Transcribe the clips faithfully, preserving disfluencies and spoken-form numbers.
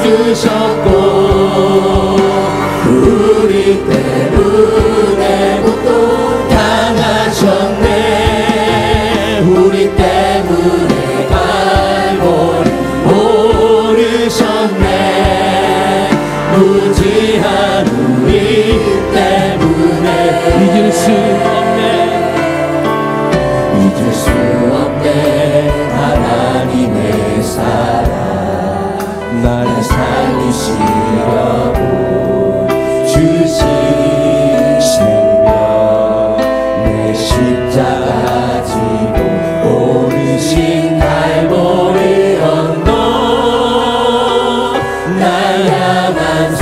주셨고 우리 때문에 고통 당하셨네. 우리 때문에 갈보리 오르셨네. 무지한 우리 때문에 잊을 수 없네. 잊을 수 없네. 하나님의 사랑 나를 살리시려고 주신 생명 내 십자가 지고 오르신 갈보리 언덕 날 향한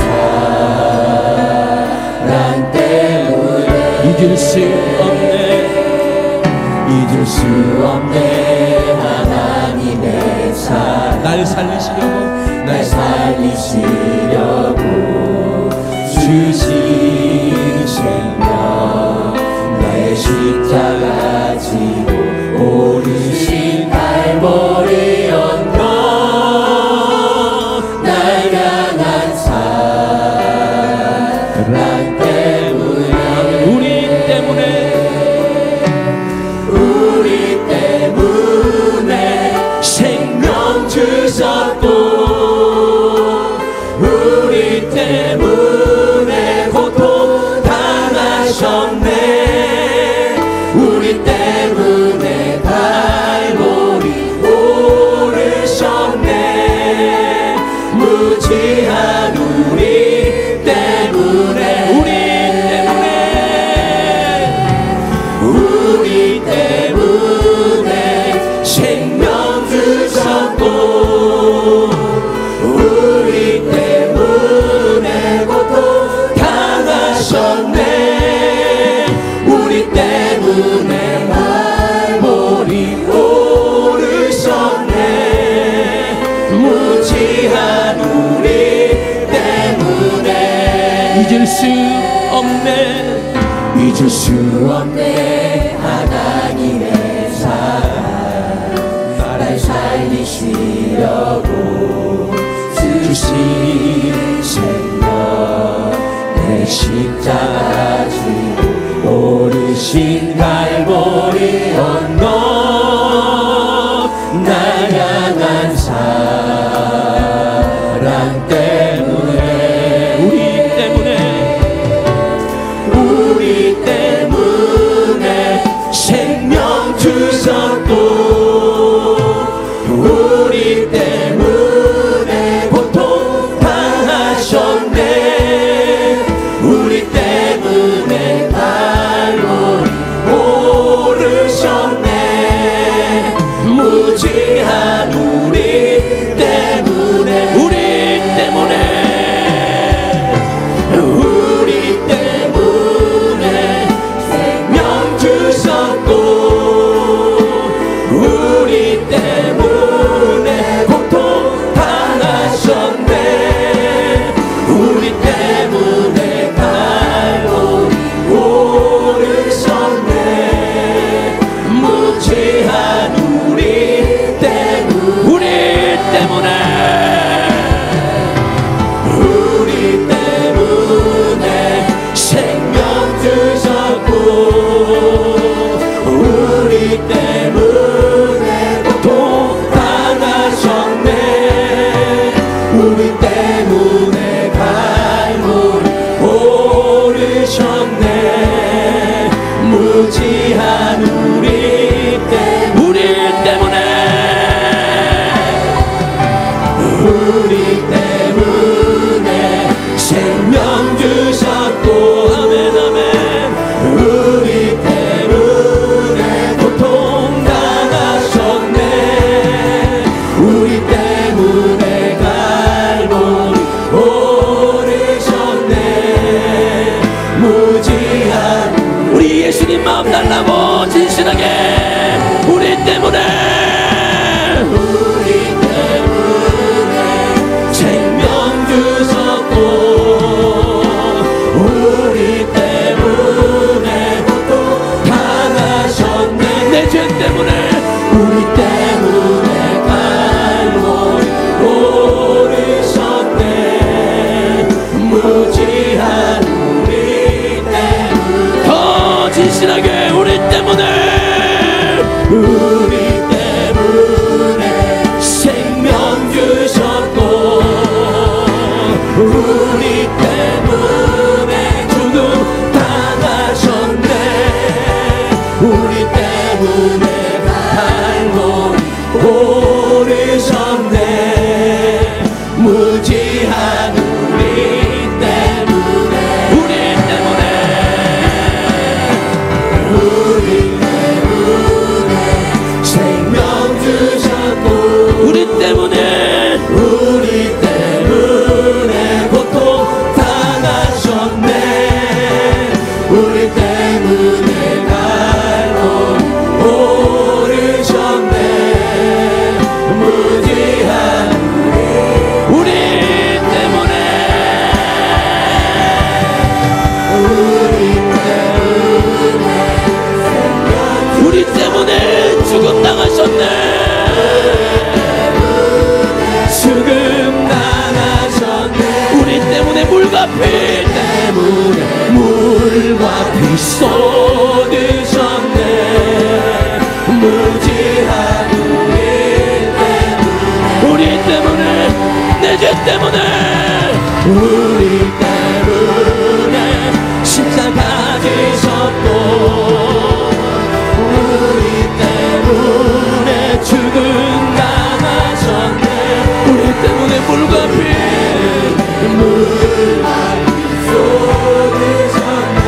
사랑 때문에 잊을 수 없네. 잊을 수 없네. 하나님의 사랑 날 살리시려고 날 살리시려고 주신 생명 내 십자가 지고 오르신 갈보리 언덕 날 향한 사랑 때문에 우리 때문에 우리 때문에 생명 주셨고 우리 때문에 고통 당하셨네. 우리 때문에 갈보리 오르셨네. 무지한 우리 때문에 우리 때문에 우리 때문에 생명 주셨고 우리 때문에 고통 당하셨네. 우리 때문에 갈보리 오르셨네. 무지한 우리 때문에 잊을 수 없네. 잊을 수 없네. 하나님의 사랑 나를 살리시려고 주신 생명 내 십자가 지고 오르신 갈보리 언덕 날 향한 사랑 때문에 우리 때문에 우리 때문에 생명 주셨고 우리 때문에 고통 당하셨네. 우리 때문에 갈보리 오르셨네. 무지한 우리 때문에 우리 때문에 우리 때문에 생명 주셨고 우리 때문에 고통 당하셨네. 우리 때문에 갈보리 오르셨네. 무지한 우리 때문에 우리 때문에 우리 때문에 생명 주셨고 우리 때문에 고통 당하셨네. 우리 때문에 갈보리 오르셨네. 무지한 우리 때문에 우리 때문에 우리 때문에 생명 주셨고 아멘 아멘. 우리 때문에 고통 당하셨네. 우리 때문에 갈보리 오르셨네. 무지한 우리 예수님 마음 달라고 진실하게 우리 때문에 우리 때문에 우리 때문에 죽음 당하셨네. 우리 때문에 갈보리 오르셨네. 무지한 우리 때문에 우리 때문에 우리 때문에 생명 주셨고 우리 때문에 우리 때문에 고통 당하셨네. 우리 때문에 갈보리 오르셨네. 무지한 우리 때문에 우리 때문에 우리 때문에 죽음 당하셨네. 죽음 당하셨네. 우리 때문에 물과 피 때문에 물과 피 쏟으셨네. 무지한 우리 때문에 우리 때문에 내 죄 때문에 우리 때문에 십자가 지셨고 우리 때문에 죽음 당하셨네. 우리 때문에 물과 피 물과 피 쏟으셨네.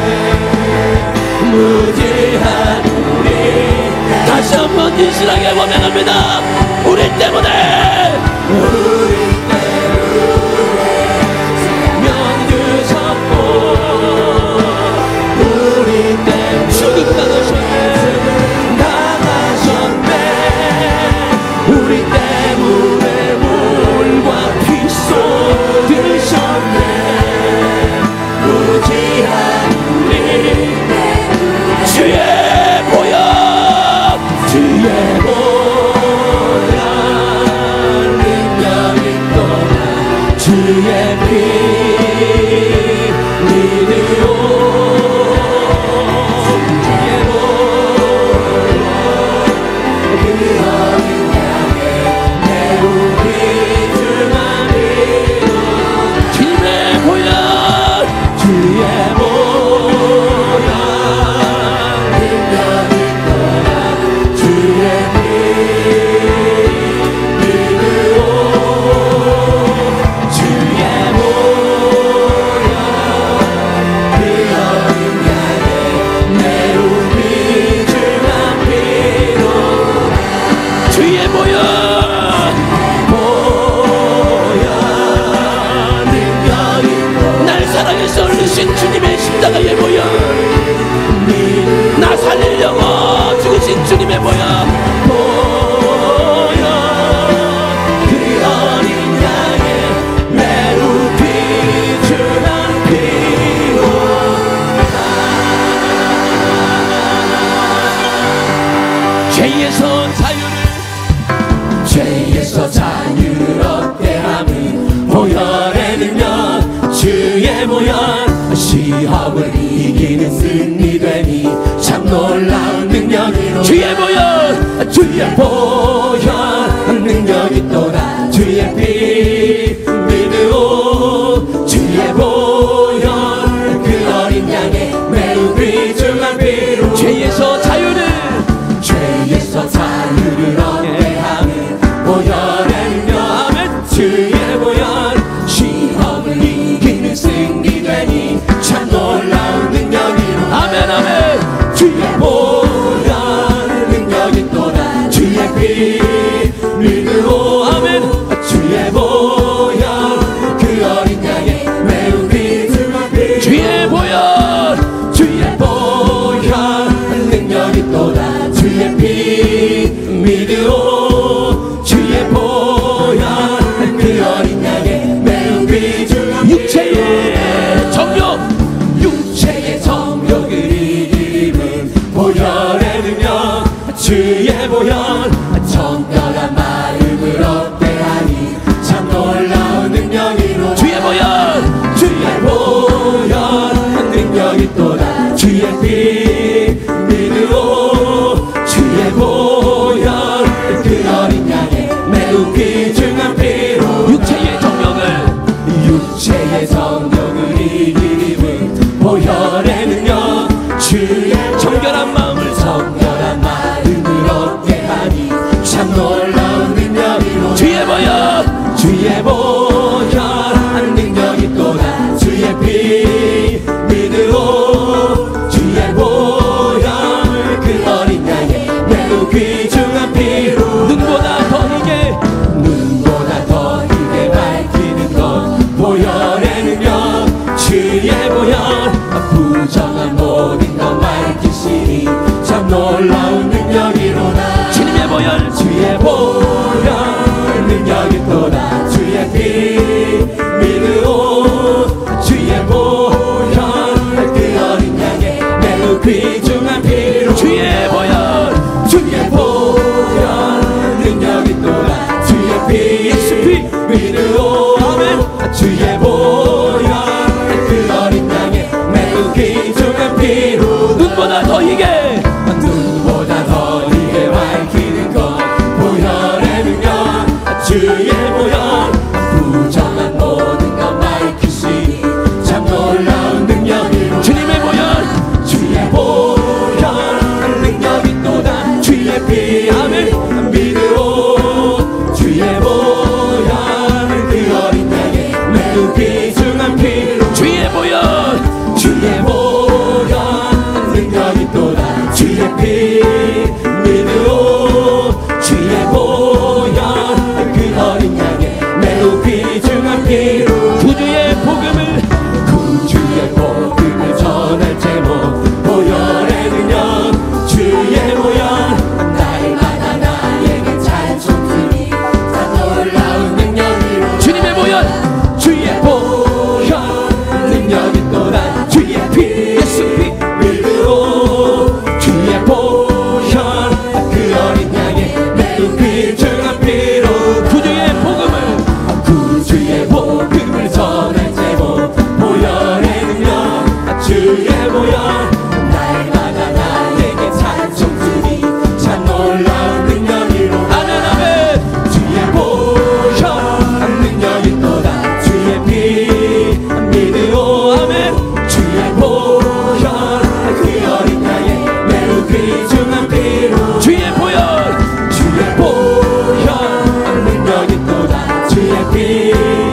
무지한 우리 다시 한번 진실하게 고백합니다. 우리 때문에 우리 때문에 생명 주셨고 우리 때문에 죽음 당하셨네. 당하셨네. 우리 때문에 물과 피 쏟으셨네. 무지한 우리 주의 보혈 주의 보혈 능력 있도다. 주의 피 믿으오. 주의 보혈 그 어린 양의 매우 귀중한 피로 주의 보혈 주의 보혈 능력 있도다. 주의 피 믿으오. 주의 보혈 그 어린 양의 매우 귀중한 피로 주의 보혈 보혈 능력 있도다. 날 사랑해서 흘리신 주님의 십자가의 보혈 나 살리려고 죽으신 주님의 보혈 보혈 그 어린 양의 매우 귀중한 피로 죄에서 자유를 죄에서 자유를 얻게 함은 보혈의 능력. 주의 보혈 시험을 이기는 승리되니 참 놀라운 능력이로. 주의 보혈 주의 보혈 능력 있도다. 주의 피 믿으오. 주의 보혈 그 어린 양의 매우 귀중한 피로 죄에서 자유를 죄에서 자유를 얻게 하는 보혈의 능력. 주의 보혈 시험을 이기는 승리되니 참 놀라운 능력이로. 아멘 아멘. 주의 보혈 능력 있도다. 주의 피 믿으오. 아멘. 주의 보혈 그 어린 양의 매우 귀중한 피. 주의 보혈 주의 보혈 능력 있도다. 주의 피 믿으오. 주의 보혈 그 어린 양의 매우 귀중한 육체의 정욕 육체의 정욕을 이기는 보혈의 능력. 주의 보혈 정결한 마음을 얻게 하니 참 놀라운 능력이로. 주의 보혈 주의 보혈 능력 있도다. 주의 피 믿으오. 주의 보혈 그 육체의 성욕을 이기림은 보혈의 능력 주의 정결한 마음을 정결한 마음을 얻게 하니 참 놀라운 능력이로 주의 보혈 주의 보혈 한 능력이 또다 주의 피 믿으오 주의 보혈 그 어린 양의 매우 귀중한 피로 눈보다 더 희게 눈보다 더 희게 밝히는 것 보혈의 능력 주의 보혈 부정한 모든 것 밝히시니 참 놀라운 능력이로다 주님의 보혈 주의 보혈 능력이 또다 주의 피 믿으오 주의 보혈 그 어린 양의 매우 귀중한 피로 주의 보혈 주의 보혈 능력이 또다 주의 피 예수 피 믿으오 아멘 주의 보혈 그 어린 양의 매우 귀중한 피로 눈보다 더 희게 눈보다 더 희게 밝히는 것 보혈의 능력 주의 보혈 부정한 모든 것 밝히시니 참 놀라운 능력이로 주님의 보혈 주의 보혈 능력이 또다 주의 피 아멘 믿으오 주의 보혈 그 어린 양의 매우 귀중한 피로 주의 보혈 주의 보혈 능력이 또다 주의 피 믿으오 주의 보혈 그 어린 양의 매우 귀중한 피로 구주의 복음을 구주의 복음을 전할 제목 보혈의 능력 주의 보혈 날마다 나에게 찬송하니 다 놀라운 능력이로 주님의 보혈 주의 보혈 능력이 또다 주의 피 예수 피 믿으오 주의 보혈 그 어린 양의 매우 귀중한 피로 구주의 복음을 구주의 복음을 전할 제목 보혈의 능력 주의 보혈 날마다 나에게 찬송하니 참 놀라운 능력이로 아멘 아멘 주의 보혈 능력이 또다 주의 피 믿으오 아멘 주의 보혈 그 어린 양의 매우 귀중한 피로 주의 보혈 주의 보혈 능력이 또다 주의 피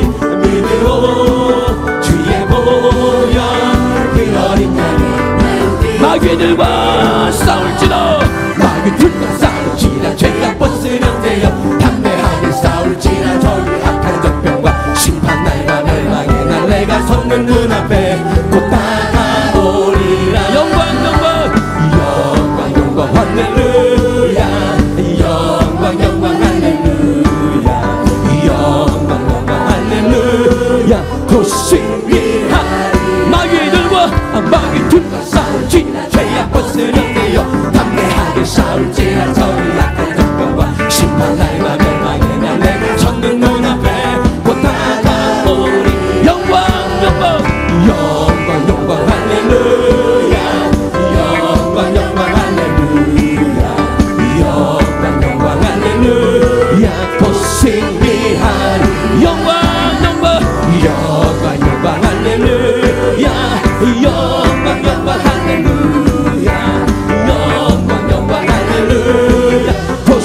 믿으오 주의 보혈 그 어린 양의 마귀들과 싸울지라 마귀들과 싸울지라 죄가 벗으려 되어 담대하게 싸울지라 저희 악한 적병과 심판날과 멸망의 날 내가 섰는 눈앞에 곧 다가오리라 영광 영광 영광 영광 할렐루야 영광 영광 할렐루야 영광 영광 할렐루야 곧 승리하리 마귀들과 마귀들과 싸울지라 죄악 벗으려 되어 담대하게 싸울지라 저희 악한 적병과 심판날과 멸망의 날 내가 섰는 눈앞에 곧 다가오리 영광 영광 영광 영광 할렐루야 영광 영광 할렐루야 영광 영광 할렐루야 곧 승리하리 영광 영광 영광 영광 할렐루야 영광 영광 할렐루야 영광 영광 할렐루야 곧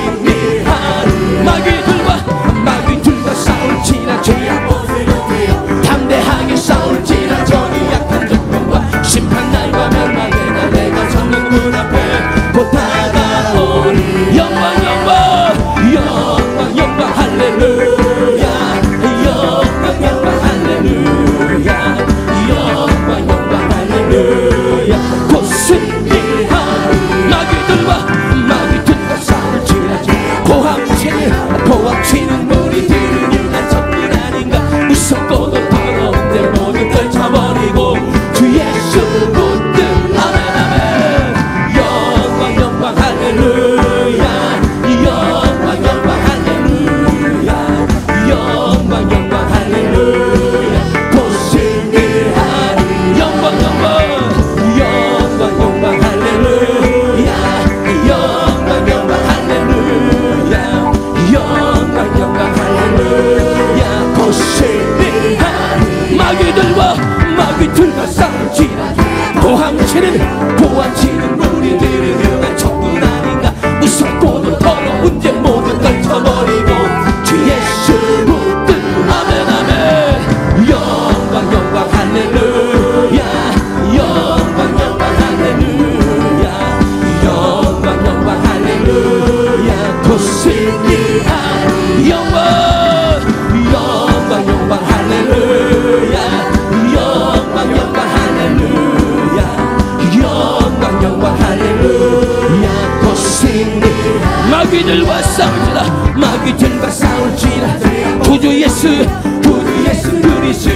승리하리 마귀들과 마귀들과 싸울지라 죄악 벗으려 되어 담대하게 싸울지라 저리 약한 적병과 심판날과 멸망의 날 내가 섰는 눈앞에 곧 다가오리 영광 영광 영광 영광 할렐루야 영광 영광 할렐루야 영광 영광 할렐루야 곧 승리하리 마귀들과 마귀들과 싸울지라 고함치는 고함치는 무리들은 유난 적들 아닌가 무섭고도 더러운데 모든 걸 쳐버리고 주 예수 붙들 아멘 아멘 영광 영광 할렐루야 영광 영광 할렐루야 영광 영광 할렐루야 곧 승리하리 영광 영광 영광 영광 할렐루야 영광 영광 할렐루야 영광 영광 할렐루야 곧 승리하리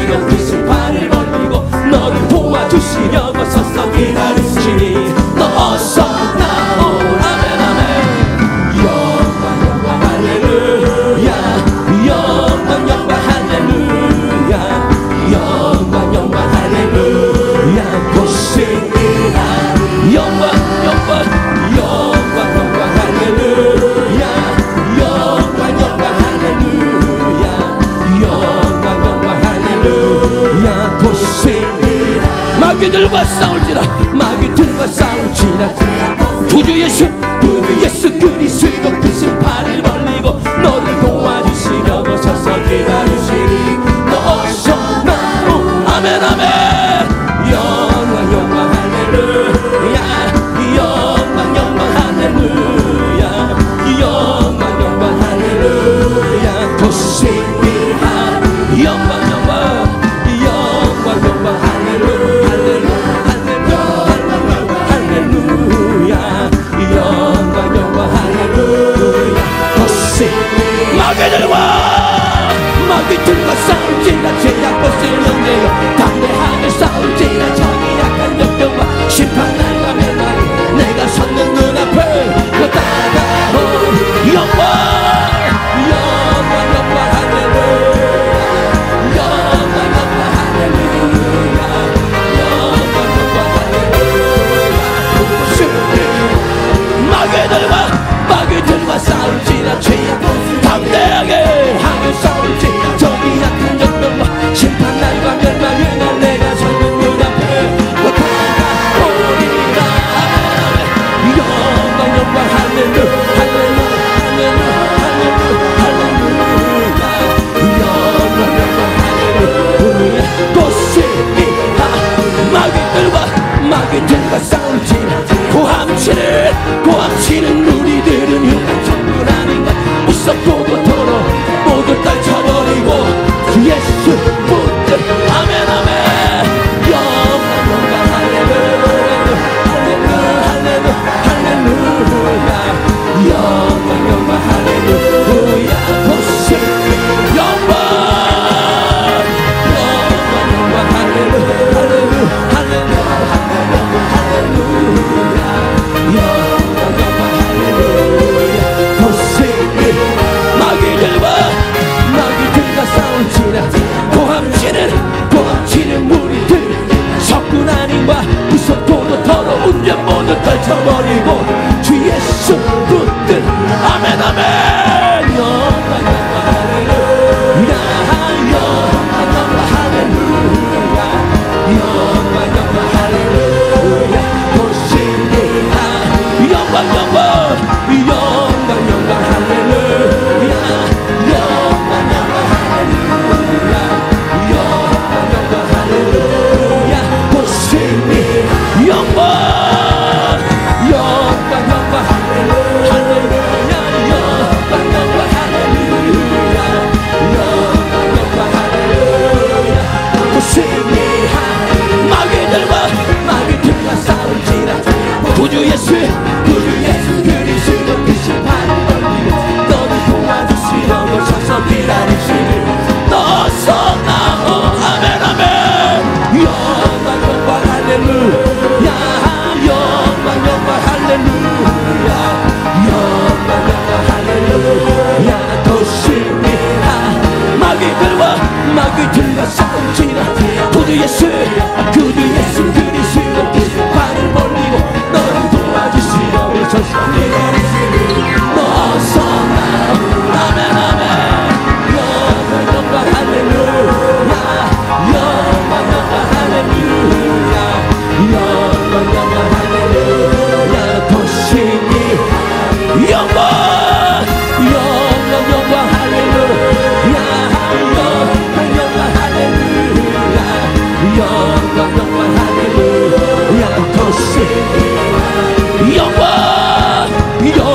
주시고 그 심판을 벌리고 너를 도와주시려고 서서 기다리시니 너 어서 나오. 아멘 아멘. 영광 영광 할렐루야. 영광 영광 할렐루야. 영광 영광 할렐루야. 도시니라. 영광 영광 영광 영광 할렐루야. 영광 영광 할렐루야. 영광 영광 할렐루야. 도시니라. 마귀들과 싸울지라. 마귀들과 싸울지라. 구주 예수 구주 예수 그리스도 그 심판을 벌리고 너를 도와주시려고 서서 기다리시니 너 어서 나오. 아멘 아멘. 영광 영광 할렐루야. 영광 영광 할렐루야. 영광 영광 할렐루야. 도시니라. 영광 영광 영광 영광 할렐루야. 할렐루야. 영광 영광 할렐루야. 도시니라. 마귀들과 마귀들과 싸울지라. 죄악 벗을 영내요 담대하게 싸울지라. 정의 약한 역경과 심판날과 멸망 내가 섰는 눈앞에 너 따라가오. 영광 영광 영광 할렐루야. 영광 영광 할렐루야. 영광 영광 할렐루야. 마귀들과 마귀들과 싸울지라. 죄악 담대하게 하게 싸울지라. 정의 약한 역경과 심판날과 멸망을 날 내가 섰는 눈앞에 너 다가오리라. 영광 영광 할렐루야. 할렐루야 할렐루야 할렐루야. 영광 영광 할렐루야. 도시니라. 마귀들과 마귀들과 싸울지라. 고함치는 고함치는 우리들은 흉한 천군 아닌가. 무섭고 고토록 모두 떨쳐버리고 주 예수 붙들. 아멘 아멘. 영광 영광 할렐루야. 할렐루야 할렐루야. 영광 영광 할렐루야. 도시니라. 영광 영광 영광 할렐루야. 할렐루야 할렐루야 할렐루야. 영광 영광 할렐루야. 도시니라. 마귀들과 마귀들과 싸울지라. 고함치는 고함치는 무리들 적군 아닌과 무섭고도 더러운 점 모두 떨쳐버리고 주 예수 붙들. 아멘 아멘. 영광 영광 할렐루야. 영광 영광 할렐루야. 영광 영광 할렐루야. 도시니라. 영광 영광 영광 영광 할렐루야. 영광 영광 할렐루야. 영광 영광 할렐루야. 도시니라. 영광 영광 영광 할렐루야. 할렐루야. 영광 영광 할렐루야. 영광 영광 할렐루야. 도시니라. 마귀들과 마귀들과 싸울지라. 구주 예수 구주 예수 그리스도 그 심판을 벌리고 너를 도와주시려고 서서 기다리시니 너 어서 나오. 아멘 아멘. 영광 영광 할렐루야. 영광 영광 할렐루야. 영광 영광 할렐루야. 도시니라. 마귀들과 마귀들과 싸울지라. 구주 예수 구주 예수 그리스도 그 심판을 벌리고 너를 도와주시려고 서서 기다리시니 너 어서 나오. 아멘 아멘. 영광 영광 할렐루야. 영광 영광 할렐루야. 영광 영광 할렐루야. 도시니라. 영광 영광 영광 할렐루야. 영광 영광 할렐루야. 영광 영광 할렐루야. 도시니라. 영광 영광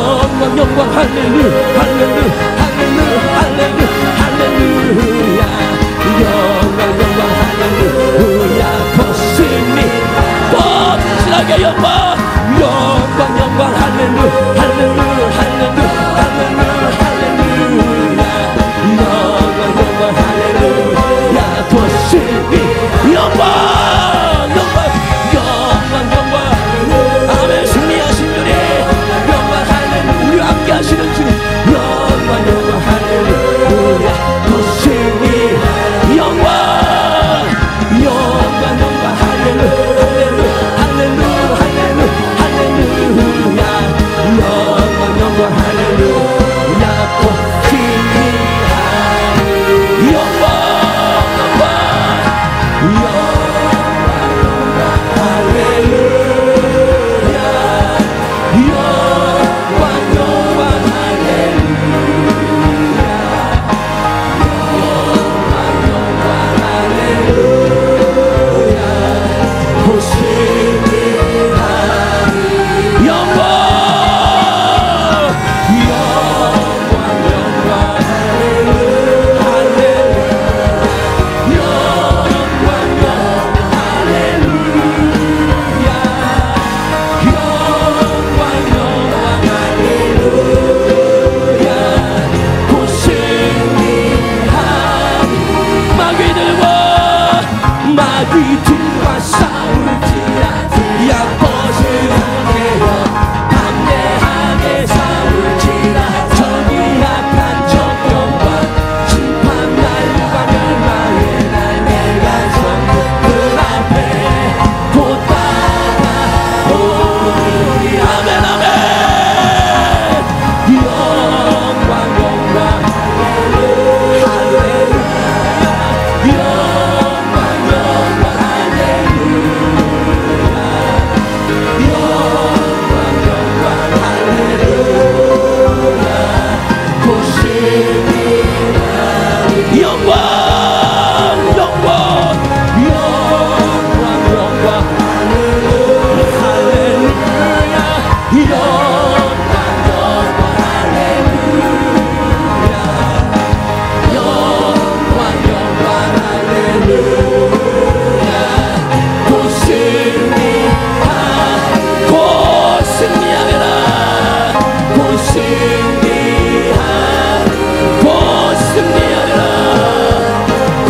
이들과 싸울지라도 약버스 깨어 담대하게 싸울지라 저기 약한 정령과 심판날 누가 멸망해 날 내가 섰는 그 앞에 곧 다가오리 아멘 아멘 영광 영광 할렐루야 영광 영광 할렐루야 영광 영광 할렐루야 고심이 영광 영광 영광 영광 할렐루야 영광 영광 할렐루야 영광 영광 할렐루야 곧 승리하 곧 승리하리라 곧 승리하 곧 승리하리라 곧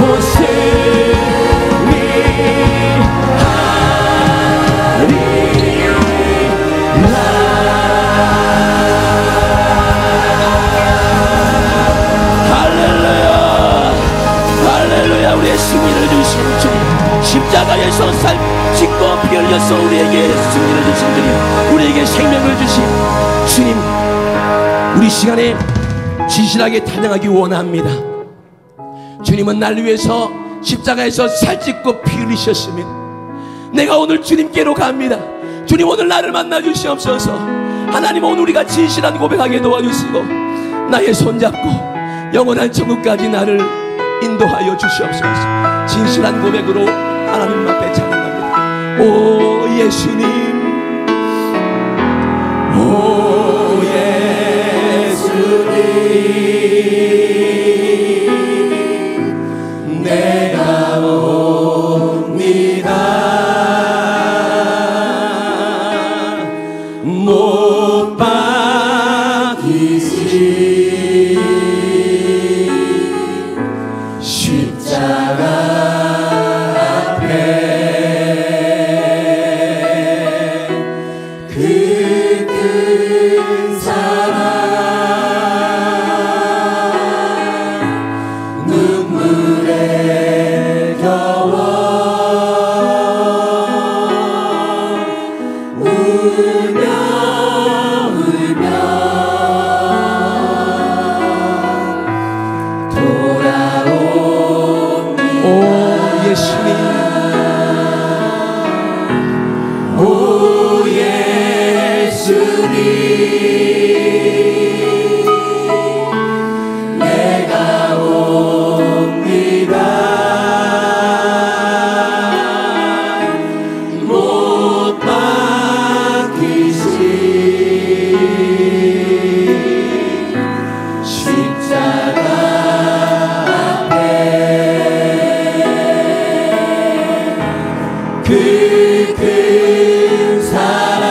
승리하리라 할렐루야 우리의 승리를 주신 주님 십자가에서 살 짓고 피 흘려서 우리에게 승리를 주신 주님 우리에게 생명을 주신 주님 우리 시간에 진실하게 찬양하기 원합니다. 주님은 날 위해서 십자가에서 살 짓고 피 흘리셨으면 내가 오늘 주님께로 갑니다. 주님 오늘 나를 만나 주시옵소서. 하나님 오늘 우리가 진실한 고백하게 도와주시고 나의 손잡고 영원한 천국까지 나를 인도하여 주시옵소서. 진실한 고백으로 하나님 앞에 찬양합니다. 오 예수님 오 예수님 내가 옵니다 못 박히신 십자가 앞에 그 큰 사랑 눈물에 겨워 울며 울며 돌아옵니다. 오 예수님 오 예수님 내가 옵니다 못 박히신 십자가 앞에 그 큰 사랑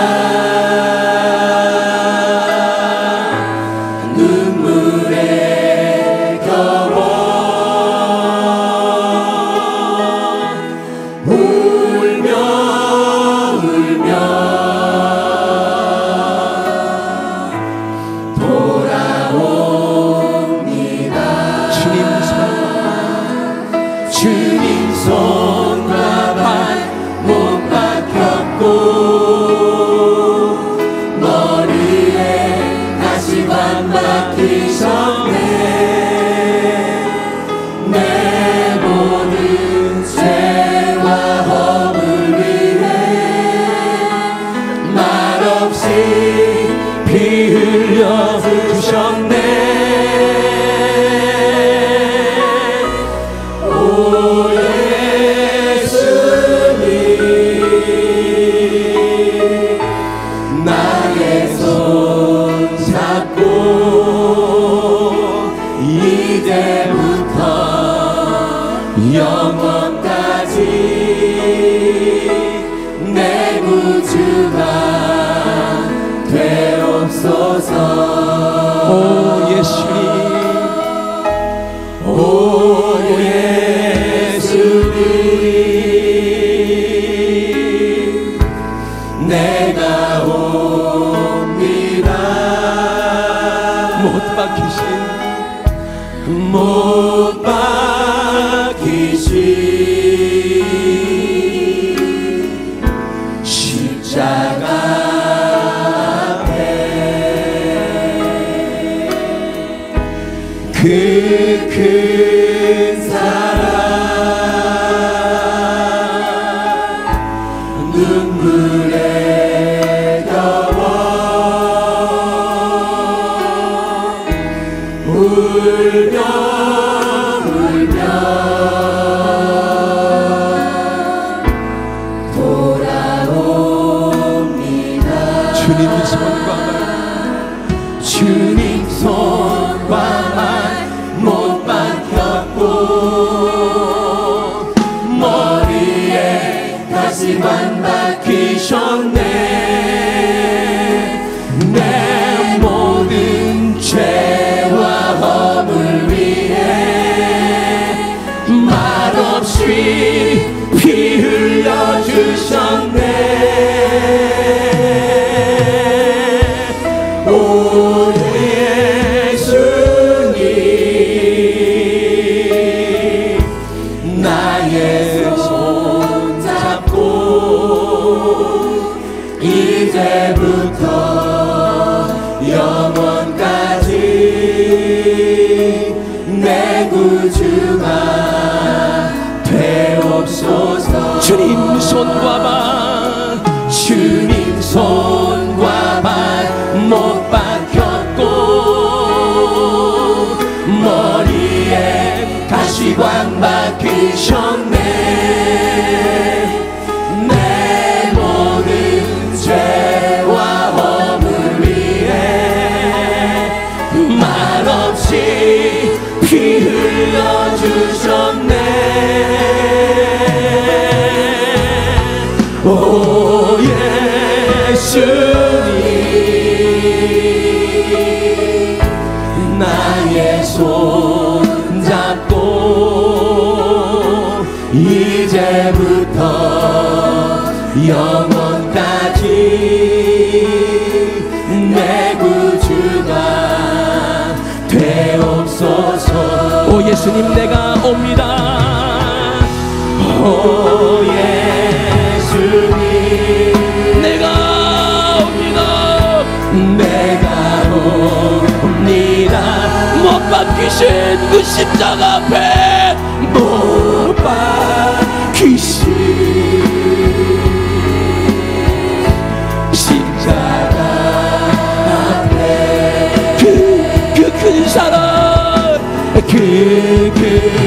눈물에 겨워 울며 울며 돌아옵니다. 주님 손 주님 손과 발 못 박혔고 머리에 다시 반 박히셨네. 내 모든 죄와 허물 위해 말없이 피 흘려 주셨네. 오 예수님 나의 손 잡고 이제부터 영원까지 내 구주가 되옵소서. 오 예수님 오 예수님 박히신 못 박히신 십자가 앞에 그 큰 사랑 눈물에 겨워 울며 울며 돌아옵니다. 주님 손과 말 주님 손과 말 못 박혔고 머리에 가시관 박히셨네. 내 모든 죄와 허물 위해 말없이 피 흘려주셨네. 오 예수님 나의 손 잡고 이제부터 영원까지 내 구주가 되옵소서. 주님 손과 발 주님 손과 발 못 박혔고 머리에 가시관 박히셨네. 내 모든 죄와 허물 위해 말없이 피 흘려주셨네. 오 예수님 나의 손 잡고 이제부터 영원까지 내 구주가 되옵소서. 오 예수님 내가 옵니다. 오 예수님 내가 옵니다. 내가 옵니다. 못 박히신 그 십자가 앞에 못 박히신 십자가 앞에 그 그 큰 사랑 그 큰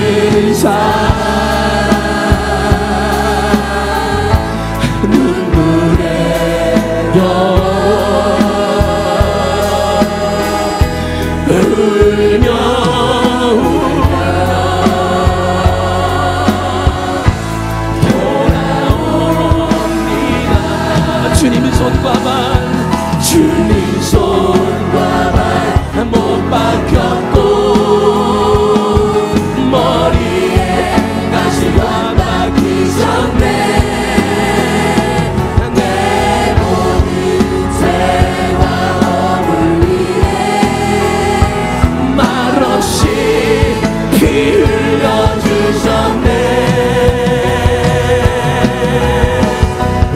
사랑 눈물에 울며 울며 돌아옵니다. 주님 손과 발 주님 손과 발 못 박혔고 머리에 가시관 박히셨네. 내 모든 죄와 허물 위해 말없이 피 흘려주셨네. 오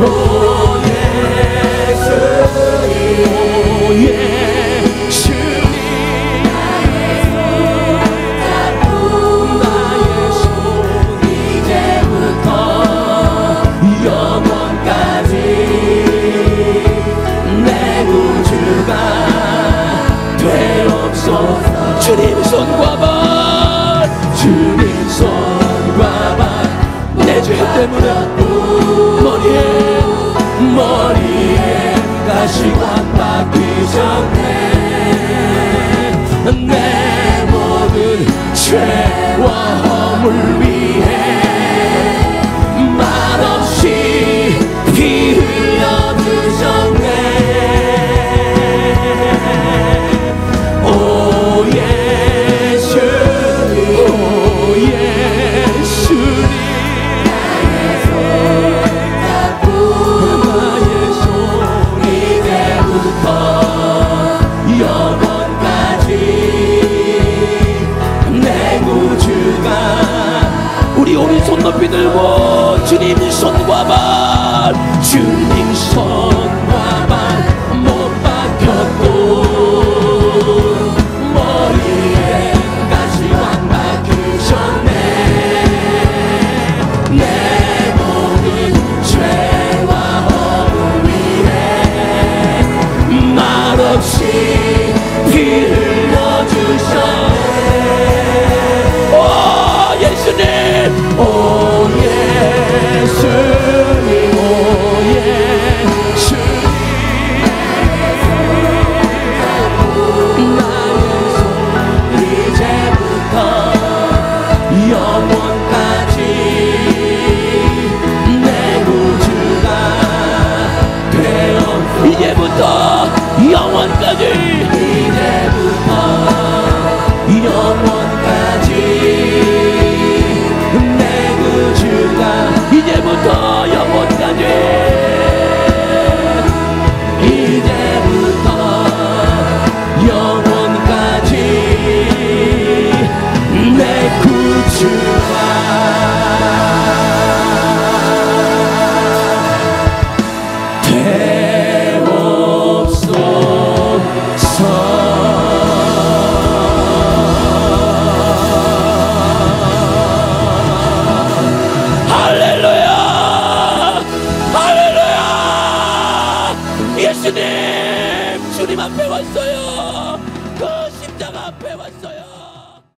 예수님 오 예수님 나의 손 잡고 나의 손 이제부터 영원까지 내 구주가 되옵소서. 주님 손과 발 주님 손과 발 내 죄 때문에 머리에 머리에 가시관 박히셨네. 내 모든 죄와 허물 위해 말없이 피 흘려주셨네. 오 예수님 오 예수님 나의 손 잡고 나의 손 이제부터 영원까지 우리 손 높이 들고 주님 손과 발, 주님 손과 발 못 박혔고 머리에 가시관 박히셨네. 내 모든 죄와 허물 위에 말없이 피 흘려주셨네. 오 예수님, 오 예수님, 오 예수님, 나의 손 이제부터 영원까지 내 구주가 되어, 이제부터 영원까지, 이제부터 영원까지 내 구주가, 이제부터 영원까지, 이제부터 영원까지 내 구주가 예수님, 주님 앞에 왔어요. 그 십자가 앞에 왔어요.